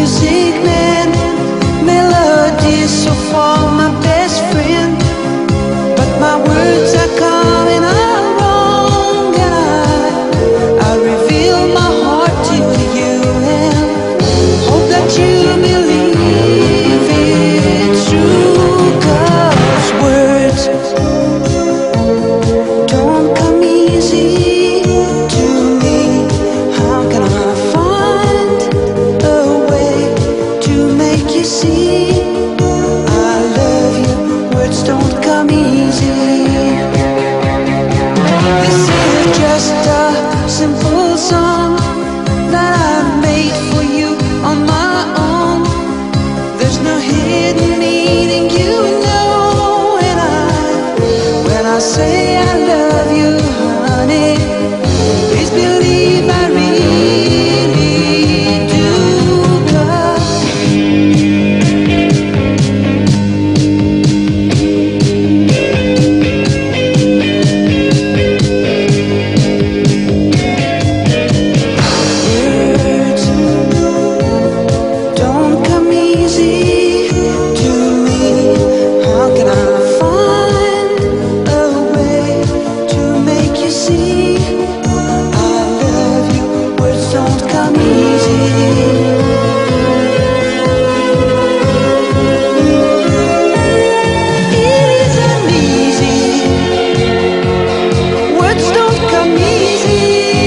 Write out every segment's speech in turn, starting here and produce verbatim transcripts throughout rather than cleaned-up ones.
music man, melody so far my best friend, but my words are coming out wrong, and I, I reveal my heart to you and hope that you believe it's true, 'cause words don't come easy to me. How can I find a way to make you see I love you? Words don't come easy. This is just a simple song that I made for you on my own. There's no hidden meaning, you know, and I, when I say I love you, honey, please believe I really do. 'Cause words don't come easy to me. How can I find a way to make you see I love you? Words don't come easy. It isn't easy. Words don't come easy.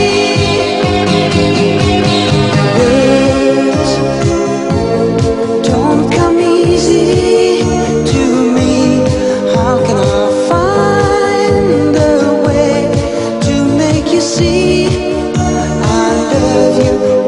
Words don't come easy to me. How can I find a way to make you see I love you?